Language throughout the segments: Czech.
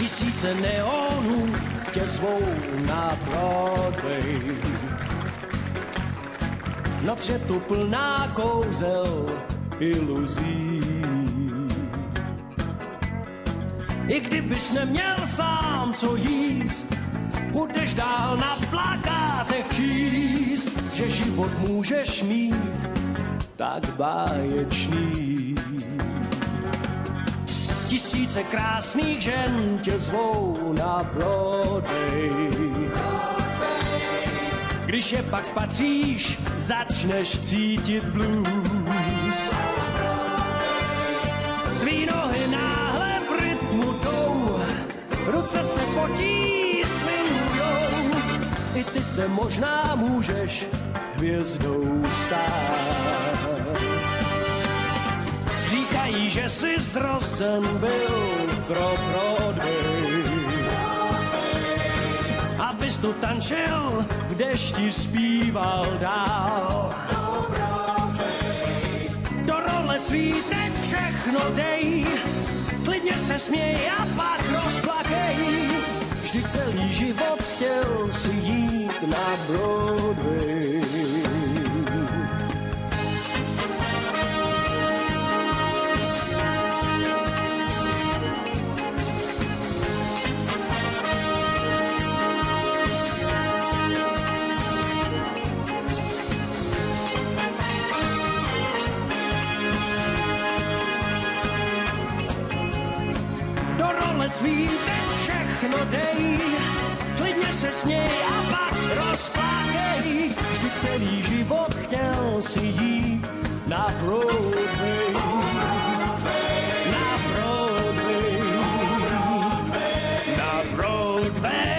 Tisíce neonů tě zvou na Broadway. Noc je tu plná kouzel iluzí. I kdybys neměl sám co jíst, budeš dál na plakátech číst, že život můžeš mít tak báječný. Tisíce krásných žen tě zvou na Broadway. Když je pak spatříš, začneš cítit blues. Tvý nohy náhle v rytmu jdou, ruce se potí, swingujou. I ty se možná můžeš hvězdou stát. Říkají, že jsi zrozen byl pro Broadway, abys tu tančil, v dešti zpíval dál. Do role svý teď všechno dej, klidně se směj a pak rozplakej. Vždyť celý život chtěl si jít na Broadway. Svý teď všechno dej, klidně se směj a pak rozplakej. Vždyť celý život chtěl si jít na Broadway. Na Broadway. Na Broadway.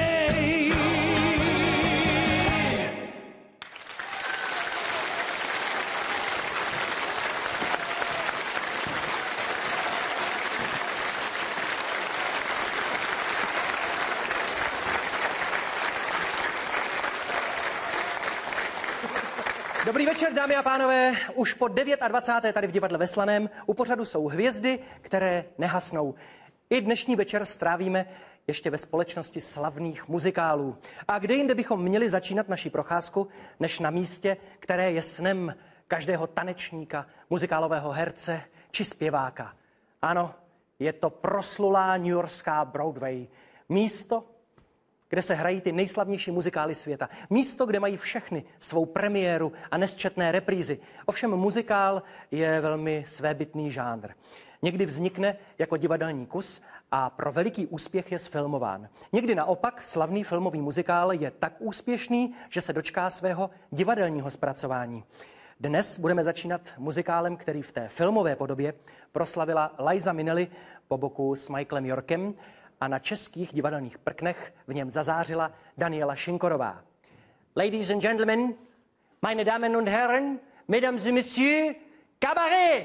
Dobrý večer, dámy a pánové. Už po 29. tady v divadle ve Slaném u pořadu jsou hvězdy, které nehasnou. I dnešní večer strávíme ještě ve společnosti slavných muzikálů. A kde jinde bychom měli začínat naši procházku, než na místě, které je snem každého tanečníka, muzikálového herce či zpěváka. Ano, je to proslulá newyorská Broadway. Místo, kde se hrají ty nejslavnější muzikály světa. Místo, kde mají všechny svou premiéru a nesčetné reprízy. Ovšem muzikál je velmi svébytný žánr. Někdy vznikne jako divadelní kus a pro veliký úspěch je sfilmován. Někdy naopak slavný filmový muzikál je tak úspěšný, že se dočká svého divadelního zpracování. Dnes budeme začínat muzikálem, který v té filmové podobě proslavila Liza Minnelli po boku s Michaelem Yorkem, a na českých divadelních prknech v něm zazářila Daniela Šinkorová. Ladies and gentlemen, meine Damen und Herren, mesdames et messieurs, cabaret!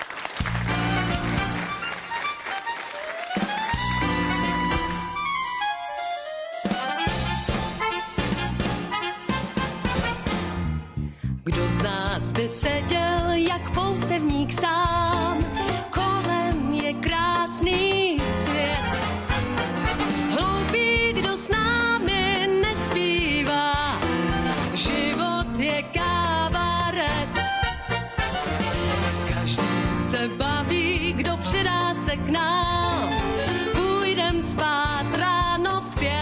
Kdo z nás by seděl jak poustevník sám, kolem je krásný svět. Hloupý, kdo s námi nespívá, život je kabaret. Každý se baví, kdo přidá se k nám, půjdem spát ráno v 5.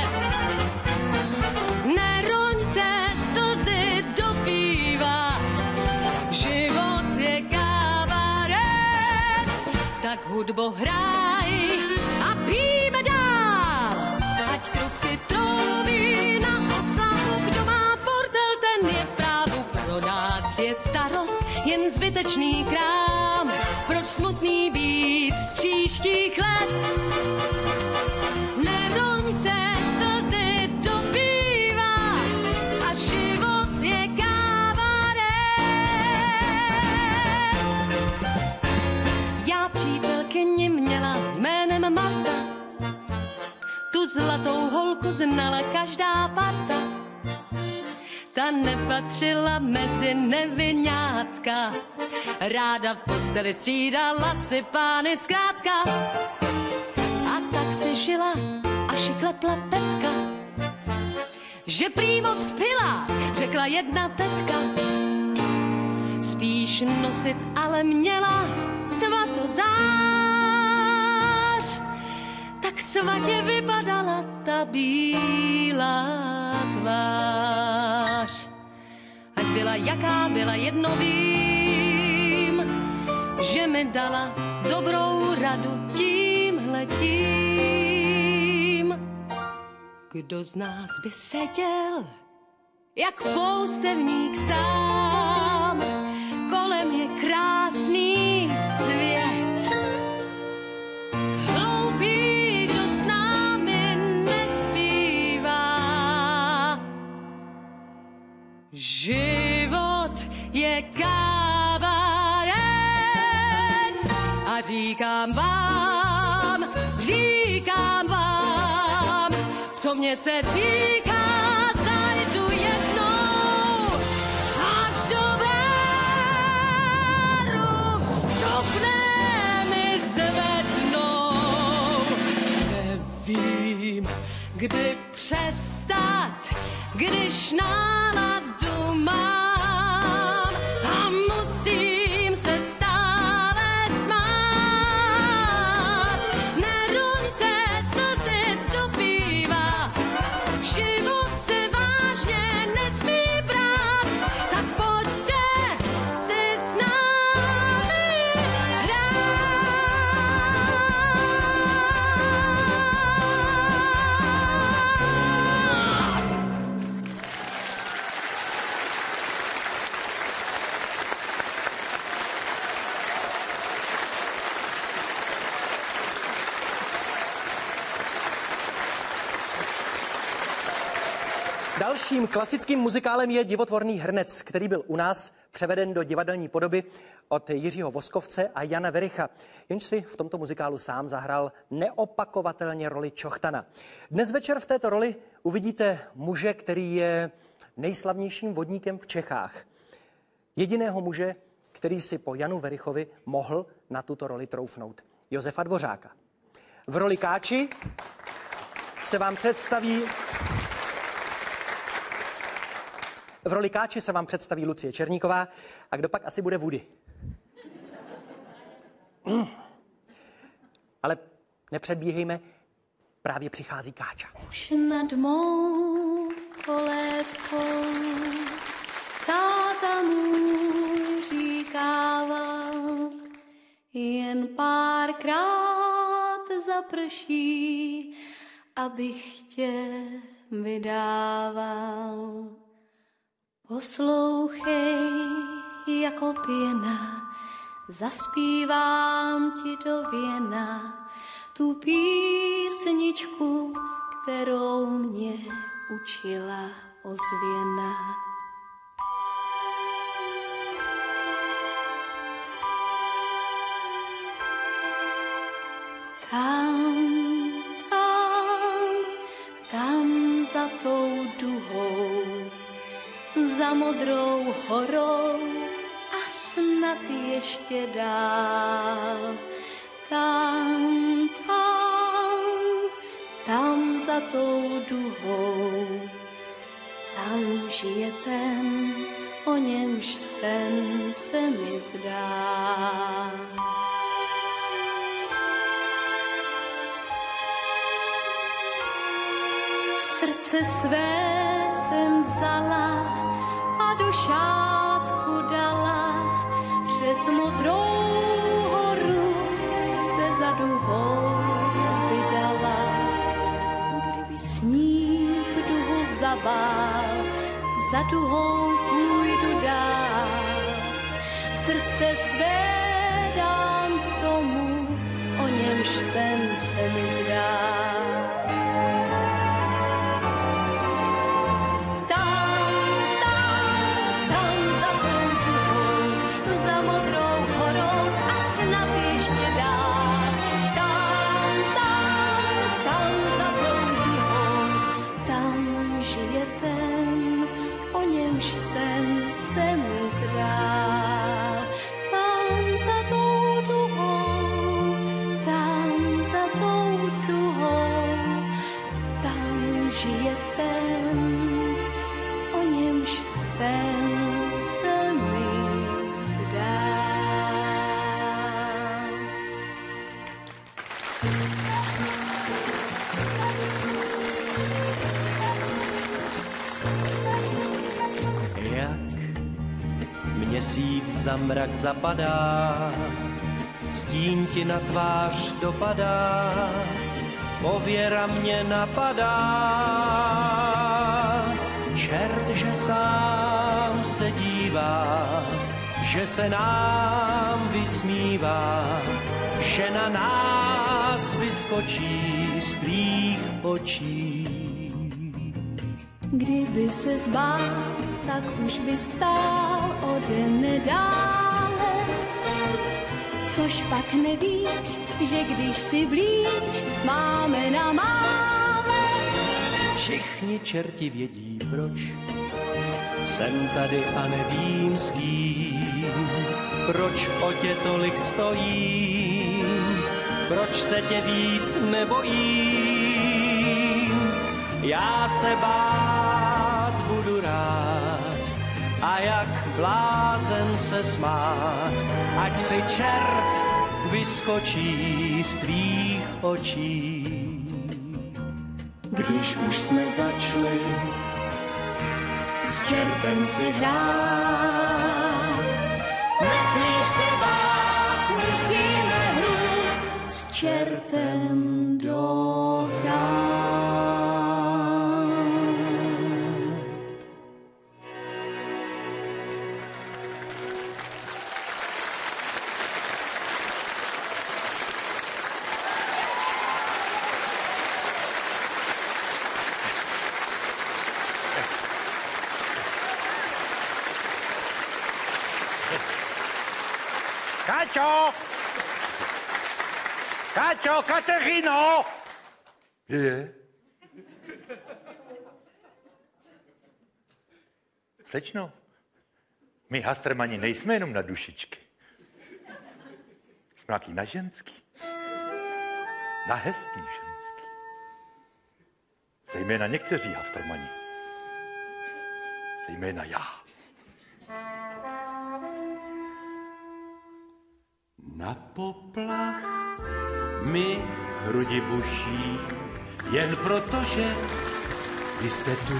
Neroňte slzy do piva, život je kabaret. Tak hudbo hraj a pijme dál, ať trubky troubí na oslavu. Kdo má fordel, ten je v právu. Pro nás je starost jen zbytečný krám. Proč smutný být z příštích let? Neroňte slzy do piva a život je kabaret. Já přítelkyni měla jménem Marta, tu zlatou holku znala každá parta. Ta nepatřila mezi neviňátka, ráda v posteli střídala si pány zkrátka. A tak si žila a šiklepla Pepka, že prý moc pila, řekla jedna tetka. Spíš nosit ale měla svatozář, tak svatě vypadala ta bílá tvář. Ať byla jaká byla, jedno vím, že mi dala dobrou radu tímhletím. Kdo z nás by seděl jak poustevník sám, kolem je krásný svět. Hloupý, kdo s námi nespívá. Život je kabaret a říkám vám, co mě se týká, zajdu jednou až do Béru, stopne mi zvednou. Nevím, kdy přestat, když náladu mám a musím se stále smát. Nerunte slzy do piva, život se vážně nesmí brát, tak pojďte si s námi hrát. Dalším klasickým muzikálem je Divotvorný hrnec, který byl u nás převeden do divadelní podoby od Jiřího Voskovce a Jana Vericha, jenž si v tomto muzikálu sám zahrál neopakovatelně roli Čochtana. Dnes večer v této roli uvidíte muže, který je nejslavnějším vodníkem v Čechách. Jediného muže, který si po Janu Verichovi mohl na tuto roli troufnout. Josefa Dvořáka. V roli Káči se vám představí Lucie Černíková a kdo pak asi bude Woody. Ale nepředbíhejme, právě přichází Káča. Už nad mou kolébkou táta můj říkával, jen párkrát zaprší, abych tě vydával. Poslouchej jako pěna, zaspívám ti do věna tu písničku, kterou mě učila ozvěna. Tam za tou duhou, za modrou horou a snad ještě dál. Tam za tou duhou, tam žije ten, o němž sen se mi zdá. Srdce své jsem vzala a do šátku dala, přes modrou horu se za duhou vydala. Kdyby sníh duhu zabál, za duhou půjdu dál. Srdce své dám tomu, o němž sen se mi zdá. Tam za tou měsíc za mrak zapadá, stín ti na tvář dopadá, pověra mě napadá. Čert, že sám se dívá, že se nám vysmívá, že na nás vyskočí z tvých očí. Kdyby se zbál, tak už bys stál ode mne dále. Což pak nevíš, že když si blíž, máme na mále. Všichni čerti vědí proč, jsem tady a nevím s kým. Proč o tě tolik stojím, proč se tě víc nebojím. Já se bát budu rád a jak blázen se smát, ať si čert vyskočí z tvých očí. Když už jsme začali s čertem si hrát, nesmíš se bát, musíme hru s čertem dohrát. Káťo! Káťo, Kateřino! Je? Slečno, my Hastrmani nejsme jenom na dušičky. Jsme nějaký na ženský. Na hezký ženský. Zejména někteří Hastrmani. Zejména já. Na poplach mi hrudi buší, jen protože vy jste tu.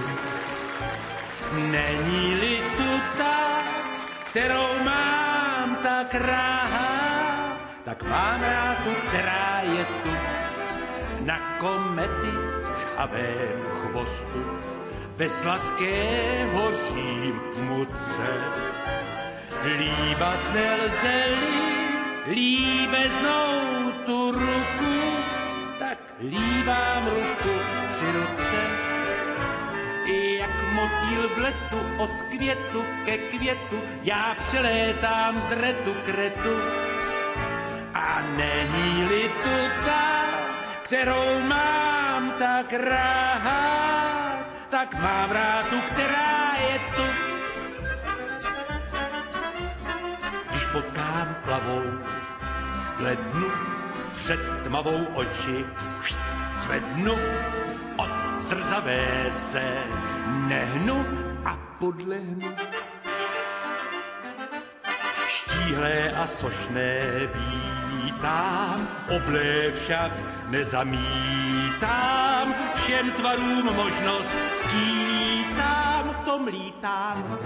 Není-li tu ta, kterou mám tak rád, tak mám rád tu, která je tu. Na komety žhavém chvostu, ve sladké hoří muce. Líbat nelze-li líbeznou tu ruku, tak líbám ruku při ruce. I jak motýl v letu od květu ke květu, já přelétám z retu k retu. A není-li tu ta, kterou mám tak rád, tak mám rád tu, která je tu. Když potkám plavou, zblednu před tmavou oči, zvednu, od zrzavé se nehnu a podlehnu. Štíhlé a sošné vítám, oblé však nezamítám, všem tvarům možnost skýtám, v tom lítám.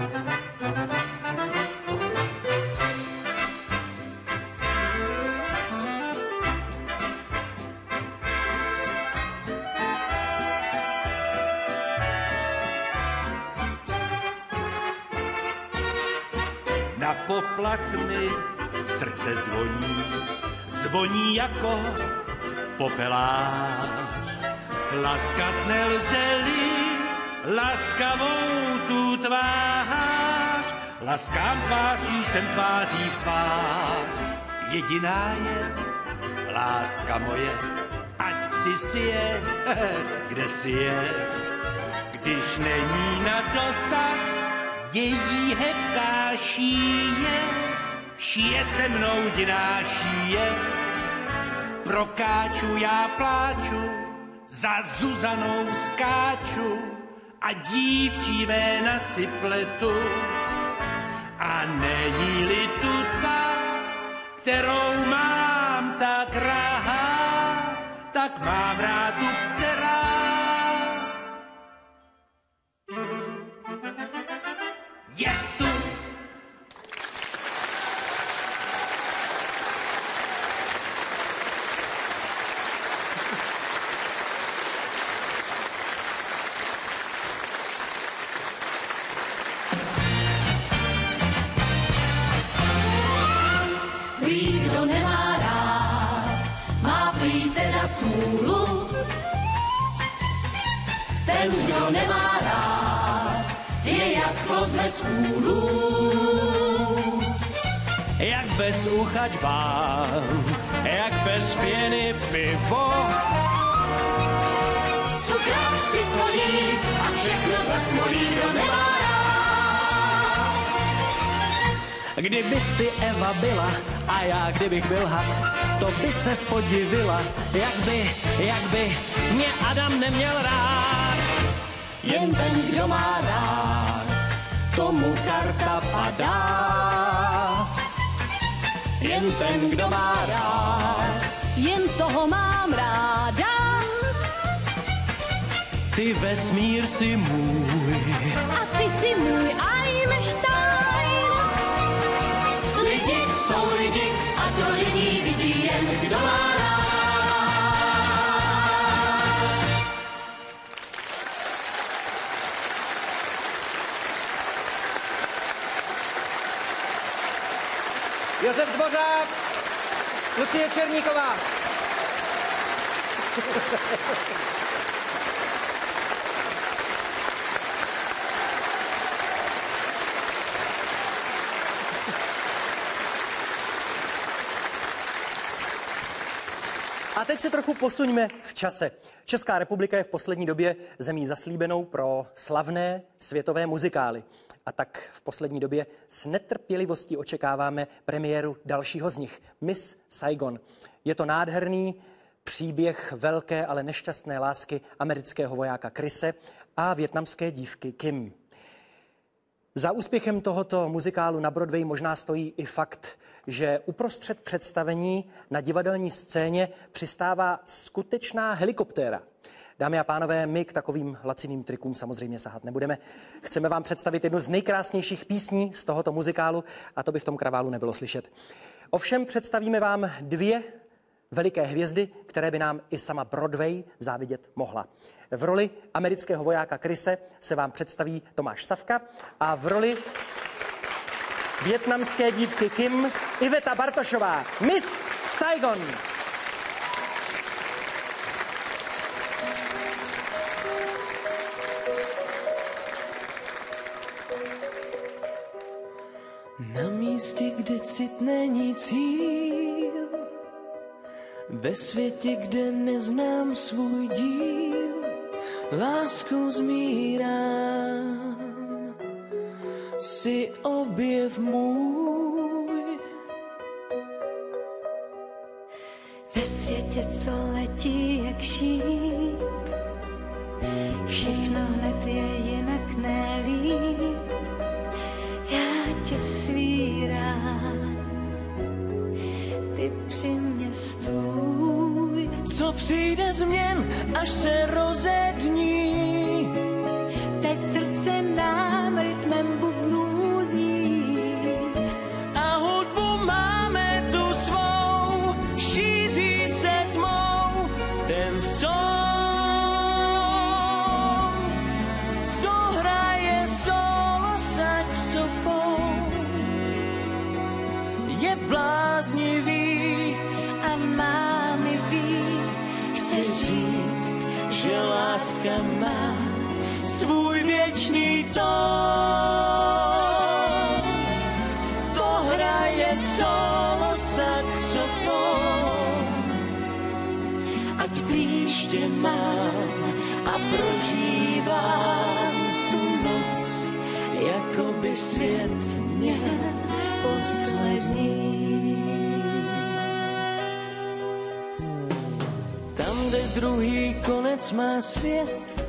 Na poplach mi srdce zvoní, zvoní jako popelář. Laskat nelze-li laskavou tu tvář, laskám tváří jsem tváří tvář. Jediná je láska moje, ať si je, kde si je. Když není na dosah její hebká šíje, šije se mnou diná šíje. Pro Káču já pláču, za Zuzanou skáču a dívčí jména si pletu. A není-li tu ta, kterou mám tak rád, tak mám rád tu, která je tu. smůlu. Ten, kdo nemá rád, je jak plot bez úlu. Jak bez ucha džbán, jak bez pěny pivo. Cukrák si solí a všechno zasmolí, kdo nemá rád. Kdybys ty Eva byla a já kdybych byl had, to by se podivila, jak by mě Adam neměl rád. Jen ten, kdo má rád, tomu karta padá. Jen ten, kdo má rád, jen toho mám ráda. Ty vesmír si můj A ty si můj Einstein. Lidi jsou lidi a do lidí vidí jen kdo má rád. Josef Dvořák, Lucie Černíková. A teď se trochu posuňme v čase. Česká republika je v poslední době zemí zaslíbenou pro slavné světové muzikály. A tak v poslední době s netrpělivostí očekáváme premiéru dalšího z nich, Miss Saigon. Je to nádherný příběh velké, ale nešťastné lásky amerického vojáka Chrise a vietnamské dívky Kim. Za úspěchem tohoto muzikálu na Broadway možná stojí i fakt, že uprostřed představení na divadelní scéně přistává skutečná helikoptéra. Dámy a pánové, my k takovým laciným trikům samozřejmě sahat nebudeme. Chceme vám představit jednu z nejkrásnějších písní z tohoto muzikálu a to by v tom kraválu nebylo slyšet. Ovšem představíme vám dvě veliké hvězdy, které by nám i sama Broadway závidět mohla. V roli amerického vojáka Chrise se vám představí Tomáš Safka a v roli vietnamské dívky Kim Iveta Bartošová. Miss Saigon. Na místě, kde cit není cíl, ve světě, kde neznám svůj díl, láskou zmírám si objev můj. Ve světě, co letí jak šíp, všechno hned je jinak nelíp. Já tě svírám, ty při mě stůj. Co přijde změn, až se rozední, Teď srdce nám rytmem bubnů zní. a hudbu máme tu svou, šíří se tmou ten song, co hraje solo saxofon, je bláznivý A mámy ví, chci říct, že láska má svůj věčný tón. To hraje solo saxofon, ať blíž tě mám a prožívám tu noc, jako by svět měl poslední. Tam, kde druhý konec má svět,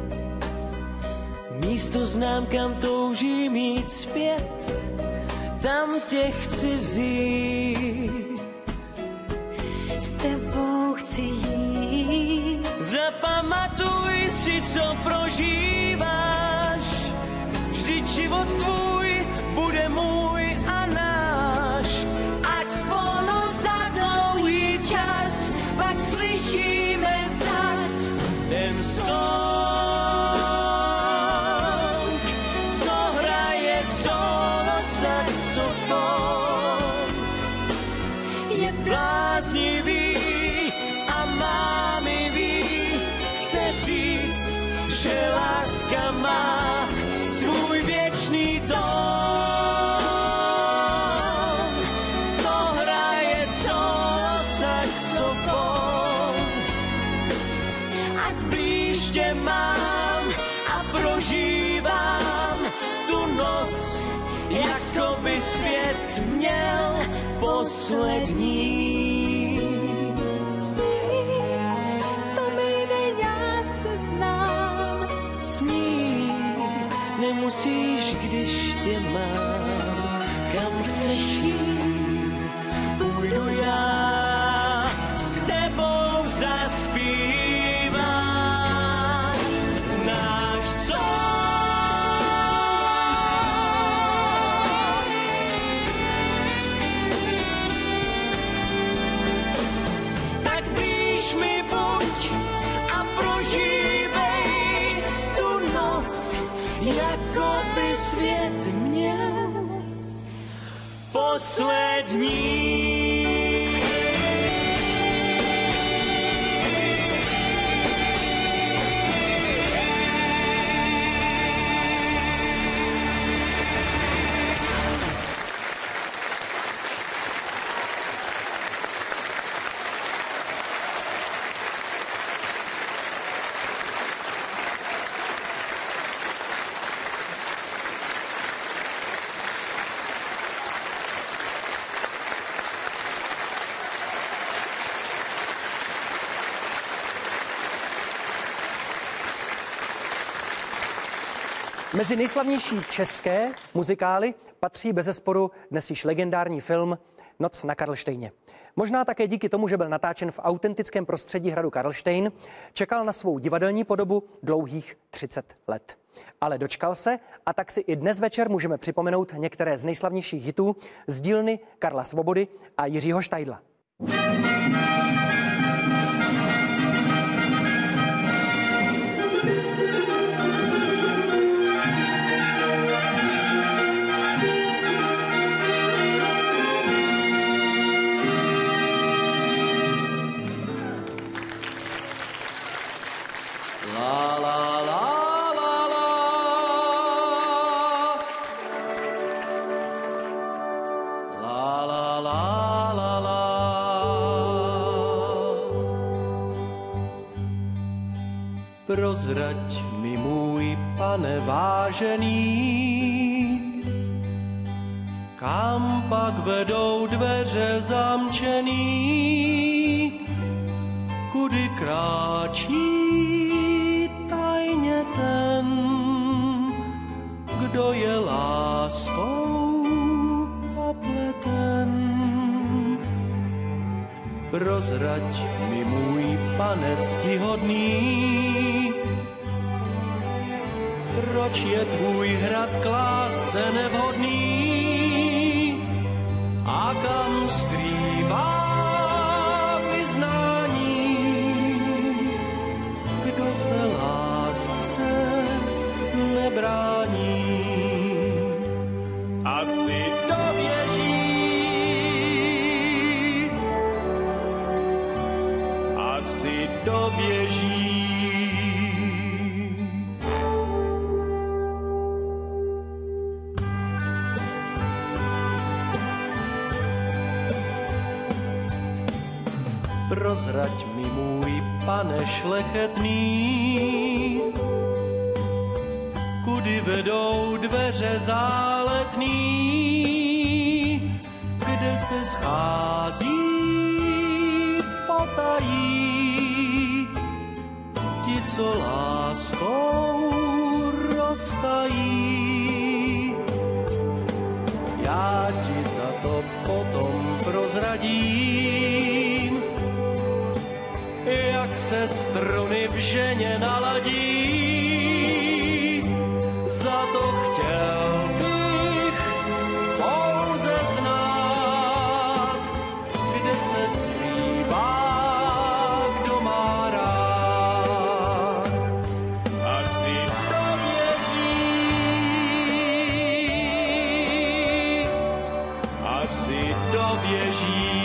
místo znám, kam toužím jít zpět, tam tě chci vzít. s tebou chci jít. Zapamatuj si, co prožíváš, vždyť život tvůj bude můj a náš. Ať spolu za dlouhý čas, pak slyšíme zas Ten song, co hraje solo saxofon, je bláznivý a má naše láska má svůj věčný tón. To hraje solo saxofon. Ať blíž tě mám a prožívám tu noc, jako by svět měl poslední. To mi jde, já se znám. Snít nemusíš, když tě mám. Kam chceš jít, půjdu já s tebou zaspívám náš son. Tak blíž mi buď a prožívej tu noc, jako by svět měl poslední. Mezi nejslavnější české muzikály patří bezesporu dnes již legendární film Noc na Karlštejně. Možná také díky tomu, že byl natáčen v autentickém prostředí hradu Karlštejn, čekal na svou divadelní podobu dlouhých 30 let. Ale dočkal se a tak si i dnes večer můžeme připomenout některé z nejslavnějších hitů z dílny Karla Svobody a Jiřího Štajdla. Prozrať mi, můj pane vážený, kam pak vedou dveře zamčený, kudy kráčí tajně ten, kdo je láskou opleten. Prozrať mi, můj pane ctihodný, proč je tvůj hrad k lásce nevhodný a kam skrývá vyznání, kdo se lásce nebrání. Asi doběží. Prozrať mi, můj pane šlechetný, kudy vedou dveře záletný, kde se schází potají ti, co láskou roztají. Já ti za to potom prozradím, jak se struny v ženě naladí. Za to chtěl bych pouze znát, kde se skrývá, kdo má rád. Asi doběží.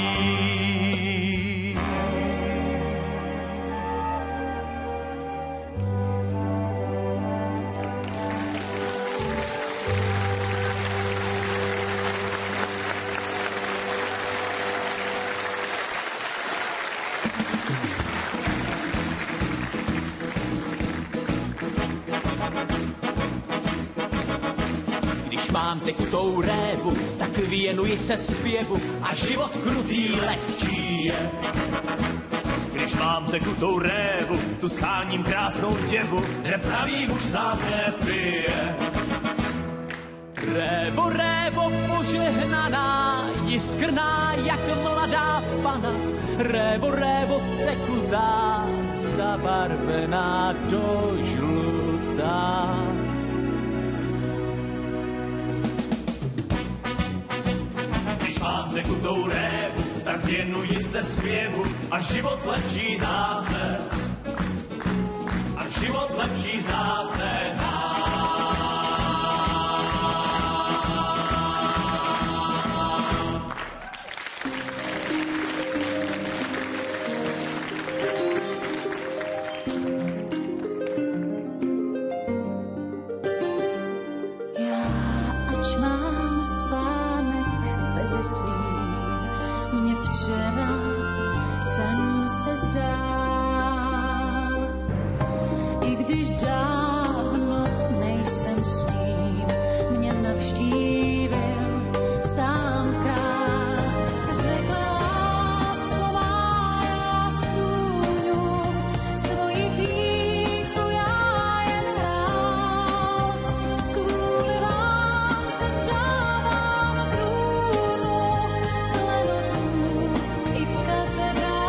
mám tekutou révu, tak věnuji se zpěvu a život krutý lehčí je. Když mám tekutou révu, tu scháním krásnou děvu, nepravý muž sám nepije. Révo, révo, požehnaná, jiskrná jak mladá pana. Révo, révo, tekutá, zabarvená do žlutá. Když mám tekutou révu, tak věnuji se zpěvu a život lepší zase. A život lepší zase. Včera jsem se zdál, i když dávno nejsem svým, mě navštívil sám král. Řekl, lásko má, já stůňu, svoji pýchu já jen hrál. Kvůli vám se vzdávám trůnu, klenotů i katedrál.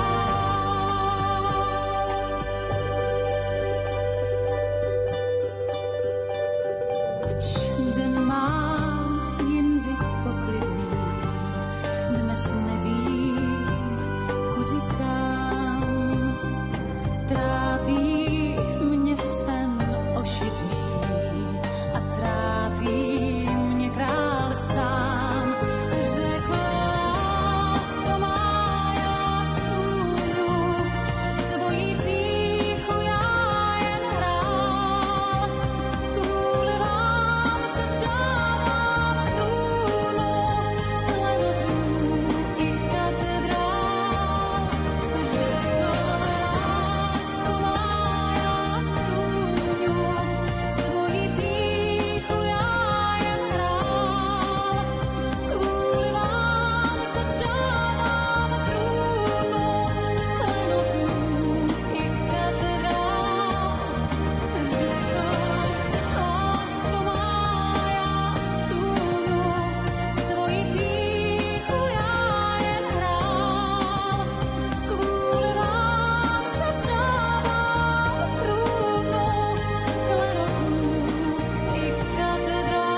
Ač den mám jindy poklidný, dnes nevím, kudy kam. Trápí mě sen ošidný a trápí mě král sám. Řekl, lásko má, já stůňu, svoji pýchu já jen hrál. Kvůli vám se vzdávám trůnu, klenotů i katedrál. Řekl, lásko má, já stůňu, svoji pýchu já jen hrál. Kvůli vám se vzdávám trůnu, klenotů i katedrál. Řekl, lásko má, já stůňu, svoji pýchu já jen hrál. Kvůli vám se vzdávám trůnu, klenotů i katedrál.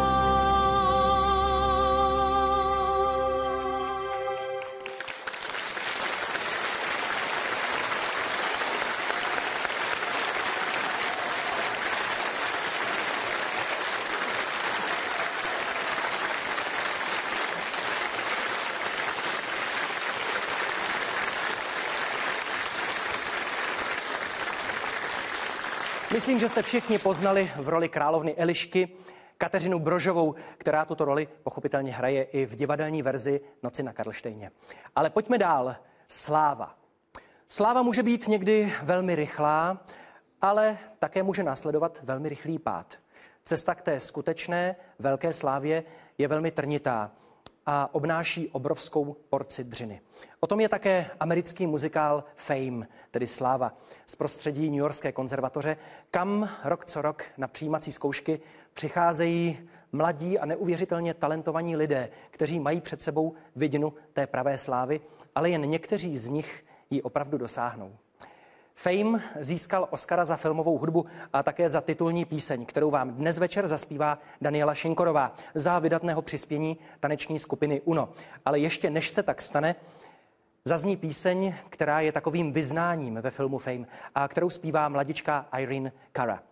Myslím, že jste všichni poznali v roli královny Elišky Kateřinu Brožovou, která tuto roli pochopitelně hraje i v divadelní verzi Noci na Karlštejně. Ale pojďme dál. Sláva. Sláva může být někdy velmi rychlá, ale také může následovat velmi rychlý pád. Cesta k té skutečné velké slávě je velmi trnitá a obnáší obrovskou porci dřiny. O tom je také americký muzikál Fame, tedy Sláva, z prostředí Newyorské konzervatoře, kam rok co rok na přijímací zkoušky přicházejí mladí a neuvěřitelně talentovaní lidé, kteří mají před sebou vidinu té pravé slávy, ale jen někteří z nich ji opravdu dosáhnou. Fame získal Oscara za filmovou hudbu a také za titulní píseň, kterou vám dnes večer zaspívá Daniela Šinkorová za vydatného přispění taneční skupiny UNO. Ale ještě než se tak stane, zazní píseň, která je takovým vyznáním ve filmu Fame a kterou zpívá mladička Irene Cara.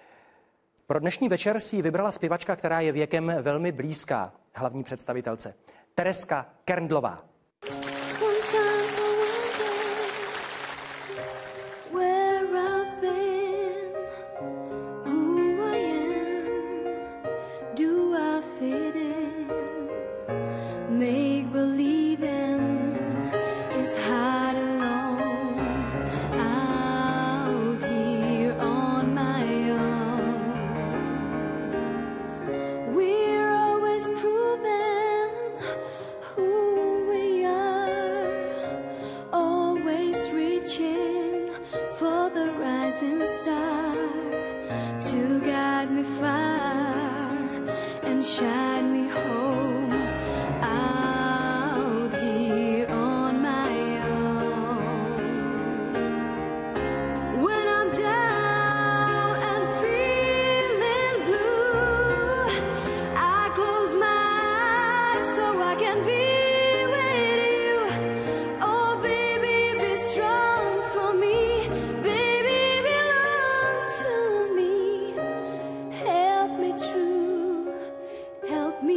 Pro dnešní večer si ji vybrala zpěvačka, která je věkem velmi blízká hlavní představitelce. Tereska Kerndlová. We're star to guide me far and shine me home out here on my own. When I'm down and feeling blue, I close my eyes so I can be with you. Oh baby, be strong for me. Baby, belong to me. Help me true, help me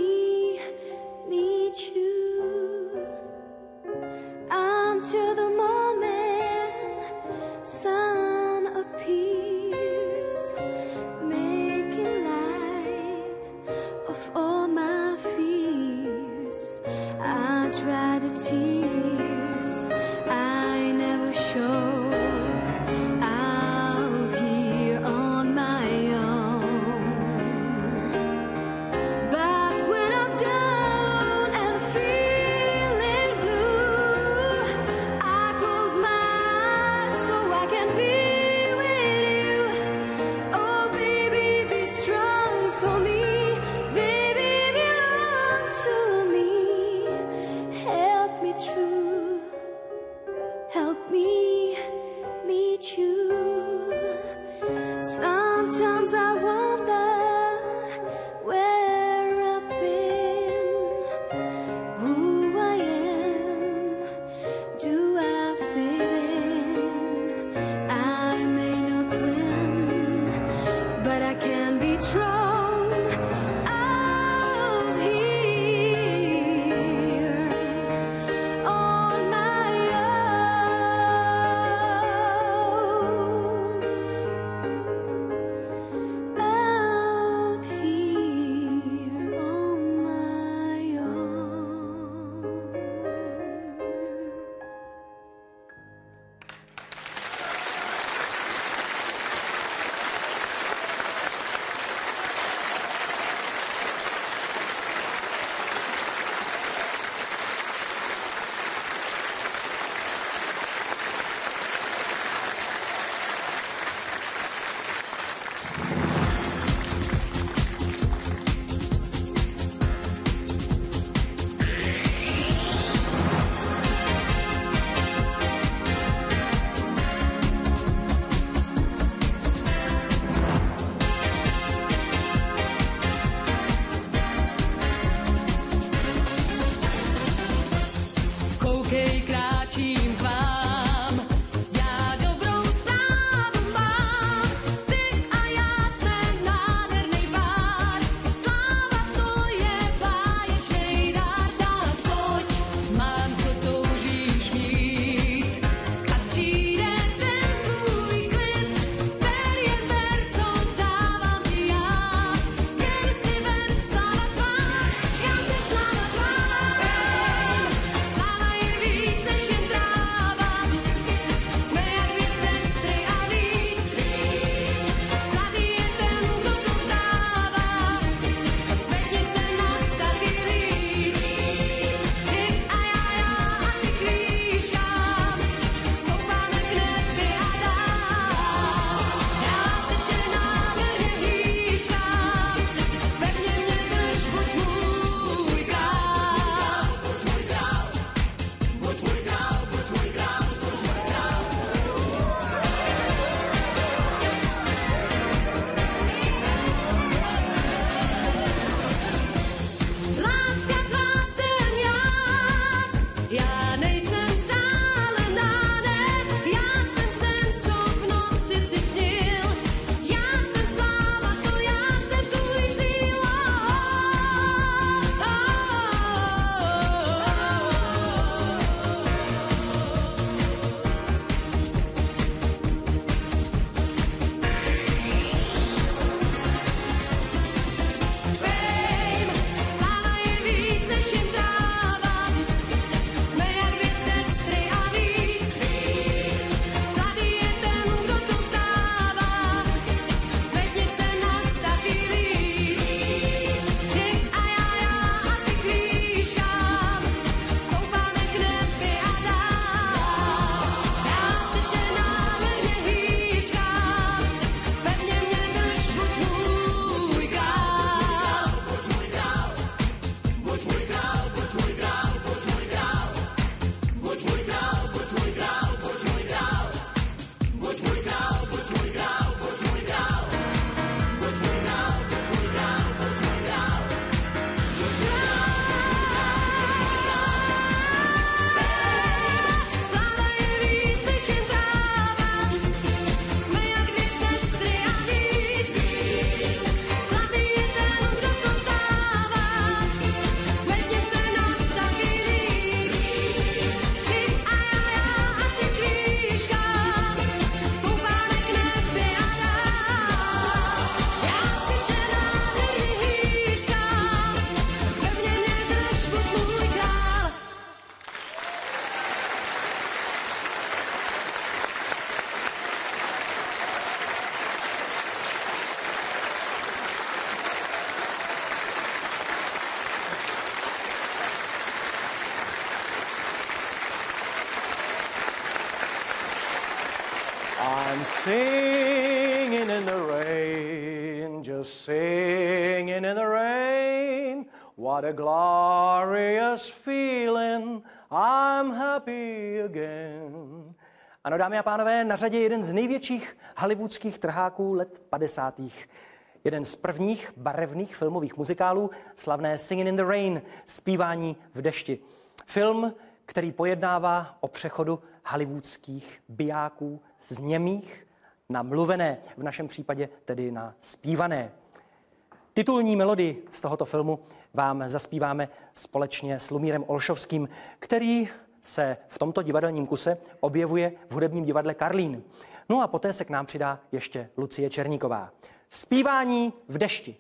Singing in the rain, just singing in the rain. What a glorious feeling, I'm happy again. Ano, dámy a pánové, na řadě jeden z největších hollywoodských trháků let 50. Jeden z prvních barevných filmových muzikálů, slavné Singing in the Rain, zpívání v dešti. Film, který pojednává o přechodu hollywoodských bijáků z němých na mluvené, v našem případě tedy na zpívané. Titulní melodii z tohoto filmu vám zaspíváme společně s Lumírem Olšovským, který se v tomto divadelním kuse objevuje v hudebním divadle Karlín. No a poté se k nám přidá ještě Lucie Černíková. Zpívání v dešti.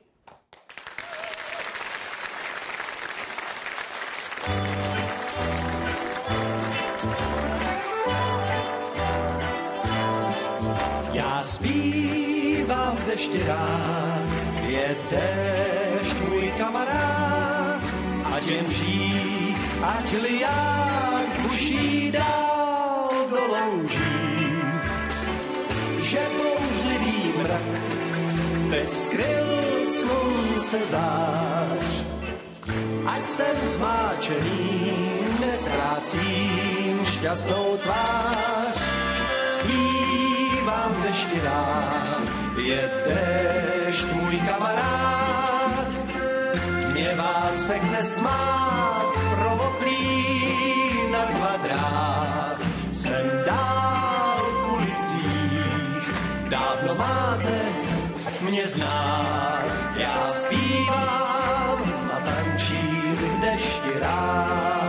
Já zpívám v dešti rád, je déšť můj kamarád, ať jen vší, ať liják buší dál do louží, že bouřlivý mrak teď skryl slunce zář. Ať jsem zmáčený, nestrácím šťastnou tvář. Zpívám v dešti rád, je déšť můj kamarád. Mě vám se chce smát, promoklý na kvadrát. Jsem dál v ulicích, dávno máte mě znát. Já zpívám a tančím v dešti rád.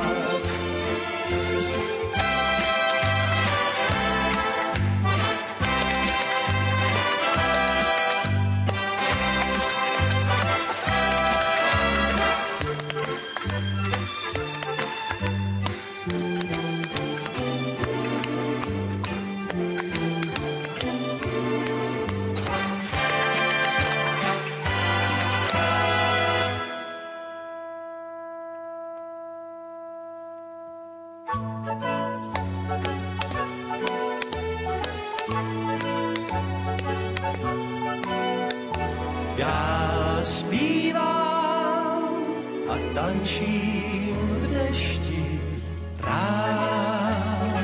Já zpívám a tančím v dešti rád.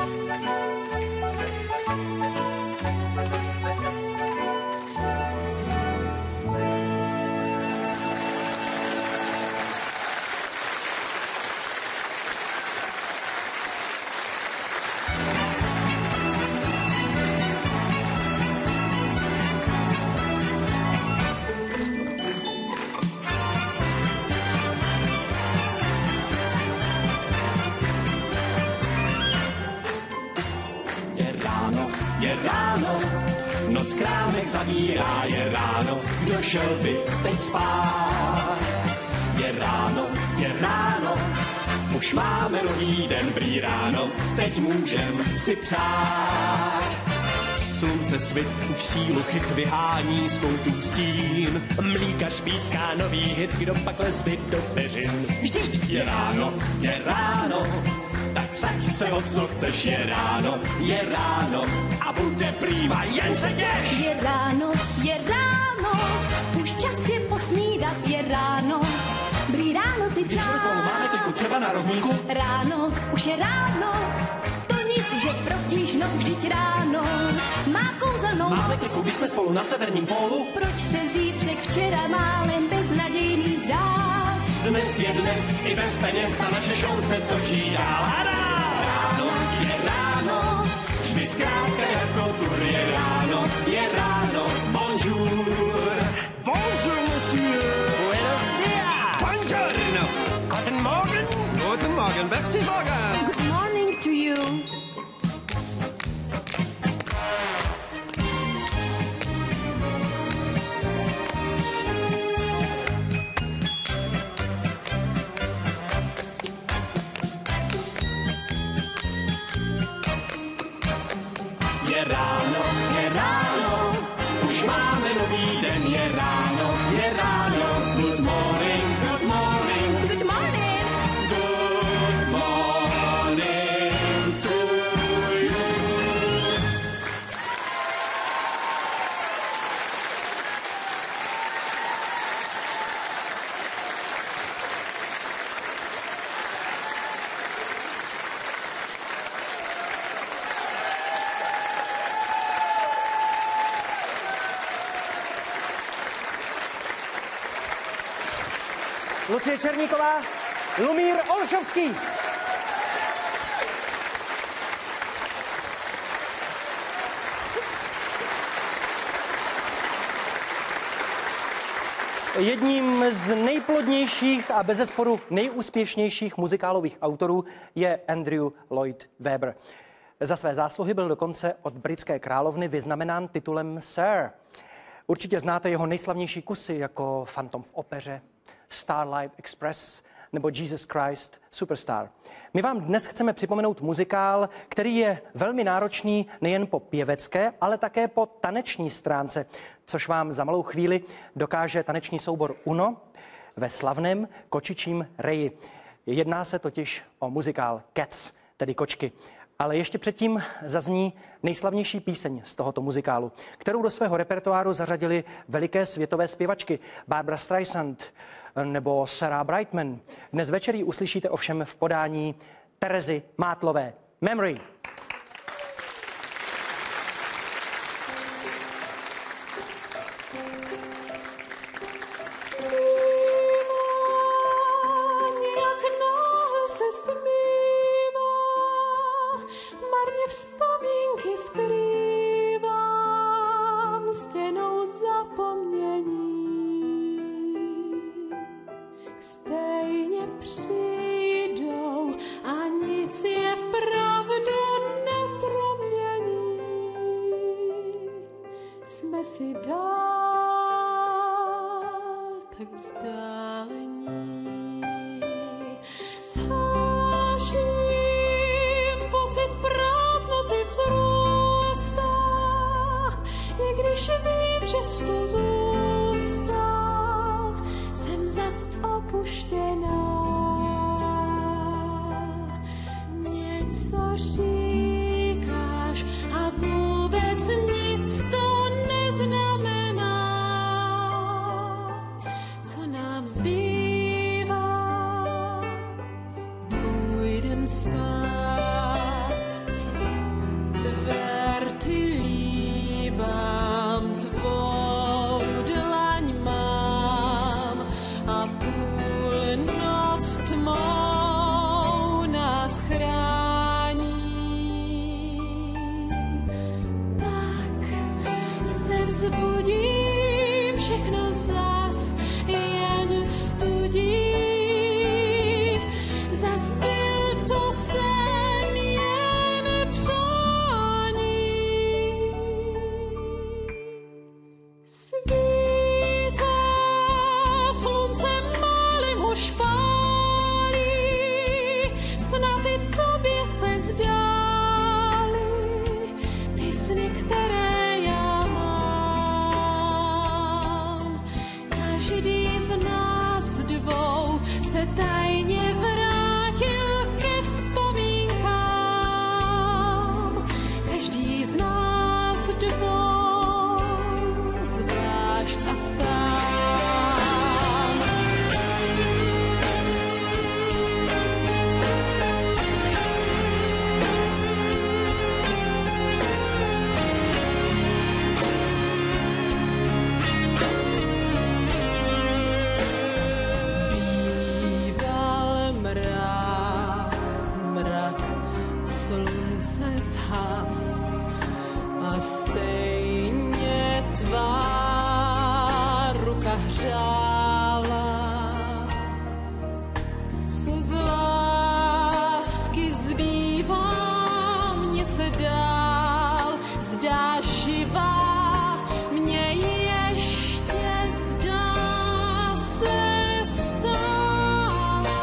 Je ráno, noc krámek zavírá, je ráno, kdo šel by teď spát. Je ráno, už máme nový den, prý ráno, teď můžem si přát. Slunce svit už sílu chyt vyhání z koutů stín. Mlíkař píská nový hit, kdo pak lezby do peřin. Vždyť je ráno, tak vsaď se o co chceš, je ráno a bude prýma, jen se těš. Je ráno, už čas je posnídat, je ráno, brý ráno si Když jsme přát. spolu máme tyku třeba na rovníku. Ráno, už je ráno, to nic, že protíž noc vždyť ráno, má kouzelnou Máme moc. tyku, když jsme spolu na severním pólu. Proč se zítřek včera málem beznadějný zdá? Dnes je dnes, i bez peněz, na naše show se točí dál. Ráno, je ráno, vždy zkrátka jako tur, je ráno, bonjour. Bonjour, monsieur. Buenos días. Buongiorno. Guten Morgen. Guten Morgen, merci morgen. Good morning to you. Je ráno, už máme nový den, je ráno, good morning, good morning, Good morning. good morning to you. Lucie Černíková, Lumír Olšovský. Jedním z nejplodnějších a bezesporu nejúspěšnějších muzikálových autorů je Andrew Lloyd Webber. Za své zásluhy byl dokonce od britské královny vyznamenán titulem Sir. Určitě znáte jeho nejslavnější kusy jako Phantom v opeře, Starlight Express nebo Jesus Christ Superstar. My vám dnes chceme připomenout muzikál, který je velmi náročný nejen po pěvecké, ale také po taneční stránce, což vám za malou chvíli dokáže taneční soubor Uno ve slavném Kočičím reji. Jedná se totiž o muzikál Cats, tedy Kočky. Ale ještě předtím zazní nejslavnější píseň z tohoto muzikálu, kterou do svého repertoáru zařadili veliké světové zpěvačky Barbra Streisand nebo Sarah Brightman. Dnes večer ji uslyšíte ovšem v podání Terezy Mátlové. Memory. Vzpomínky skrývám stěnou zapomnění. Stejně přijdou a nic je vpravdu nepromění. Jsme si dál tak vzdálení. Vzrůstá, i když vím, že jsi tu zůstal, jsem zas opuštěná. Něco říkáš a vůbec nic to neznamená. Co nám zbývá, půjdem spát. Zbudím, všechno zas jen studí. Zas byl to sen jen přání. Svítá slunce málem už pálí, snad i tobě se zdály ty sny, které se tajně vrátil ke vzpomínkám. Každý z nás dvou, zvlášť a sám. Stejně tvá ruka hřála, co z lásky zbývá, mně se dál zdá živá, mně ještě zdá se stála.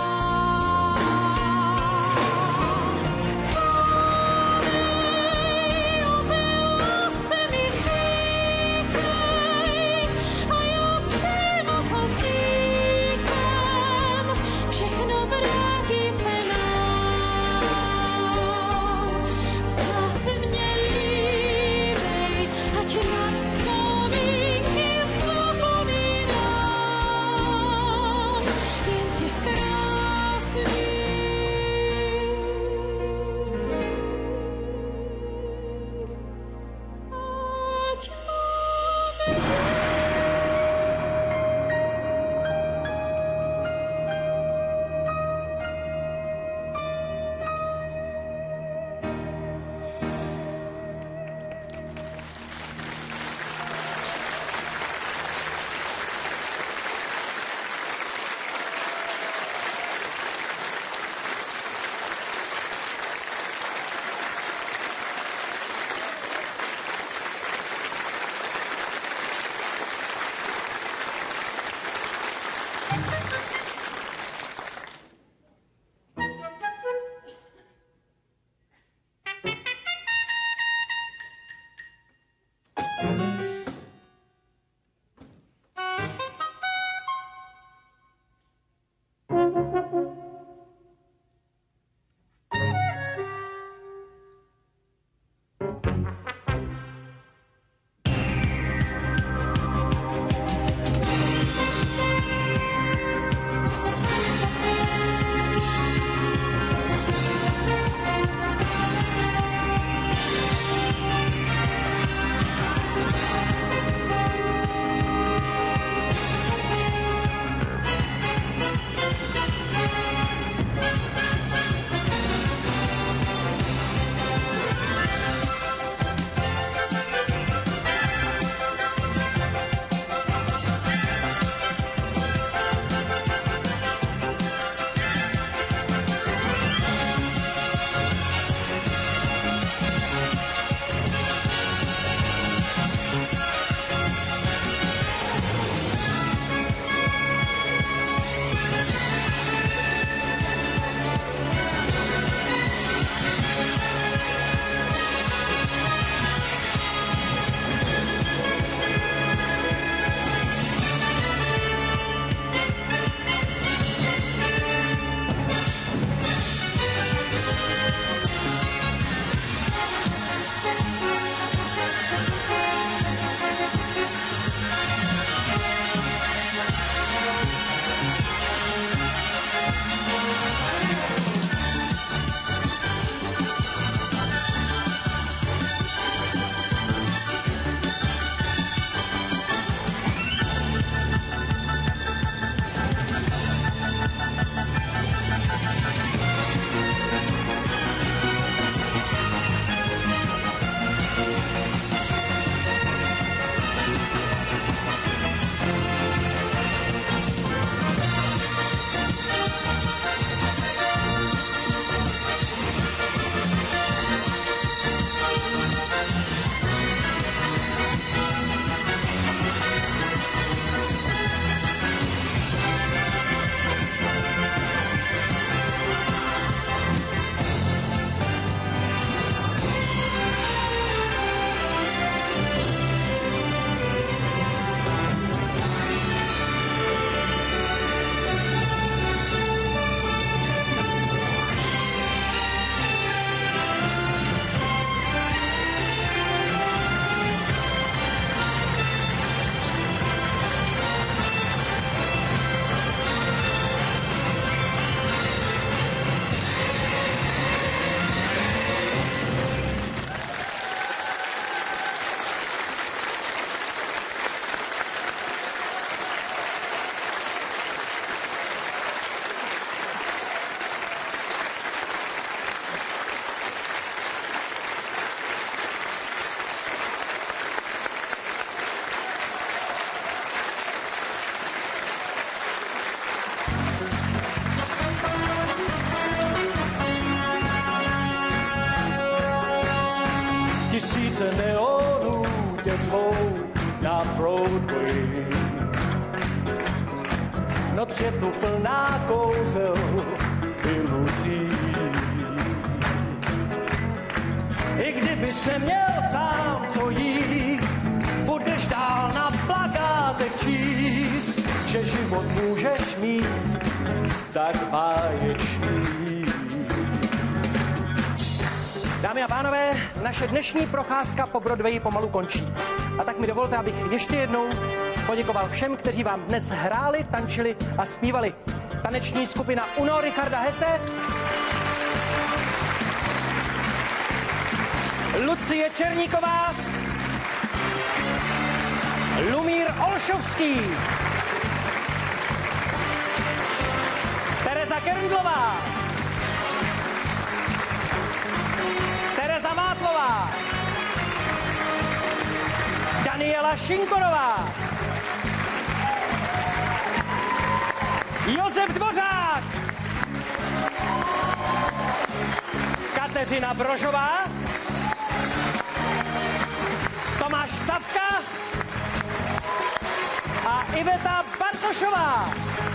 svou na Broadway. Noc je tu plná kouzel, iluzí. I kdybys neměl sám co jíst, budeš dál na plakátech číst, že život můžeš mít tak báječný. Dámy a pánové, naše dnešní procházka po Broadwayi pomalu končí. A tak mi dovolte, abych ještě jednou poděkoval všem, kteří vám dnes hráli, tančili a zpívali. Taneční skupina Uno Richarda Hesse, Lucie Černíková, Lumír Olšovský, Tereza Kerndlová, Tereza Mátlová, Daniela Šinkorová, Josef Dvořák, Kateřina Brožová, Tomáš Stavka a Iveta Bartošová.